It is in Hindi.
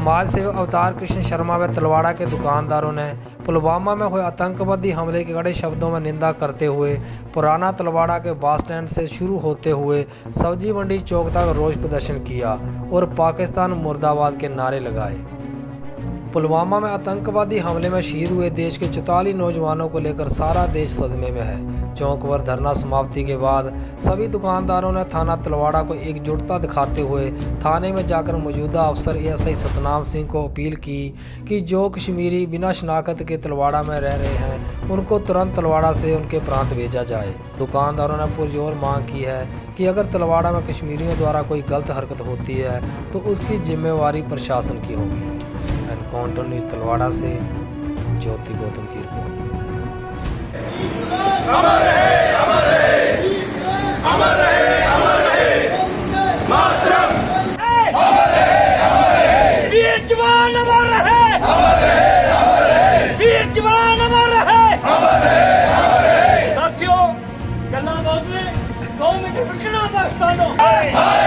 समाज सेवक अवतार कृष्ण शर्मा व तलवाड़ा के दुकानदारों ने पुलवामा में हुए आतंकवादी हमले की कड़े शब्दों में निंदा करते हुए पुराना तलवाड़ा के बस स्टैंड से शुरू होते हुए सब्जी मंडी चौक तक रोष प्रदर्शन किया और पाकिस्तान मुर्दाबाद के नारे लगाए। पुलवामा में आतंकवादी हमले में शहीद हुए देश के 44 नौजवानों को लेकर सारा देश सदमे में है। चौक पर धरना समाप्ति के बाद सभी दुकानदारों ने थाना तलवाड़ा को एकजुटता दिखाते हुए थाने में जाकर मौजूदा अफसर एएसआई सतनाम सिंह को अपील की कि जो कश्मीरी बिना शनाख्त के तलवाड़ा में रह रहे हैं उनको तुरंत तलवाड़ा से उनके प्रांत भेजा जाए। दुकानदारों ने पुरजोर मांग की है कि अगर तलवाड़ा में कश्मीरियों द्वारा कोई गलत हरकत होती है तो उसकी जिम्मेवारी प्रशासन की होगी। एनकाउंटर न्यूज़ तलवाड़ा से ज्योति गौतम की रिपोर्ट। अमर है, अमर है, अमर है, अमर है, मातरम, अमर है, वीर जवान अमर है, अमर है, वीर जवान अमर है, अमर है। साथियों, गल्ला बात में 2 मिनट रुकना पाकिस्तानों।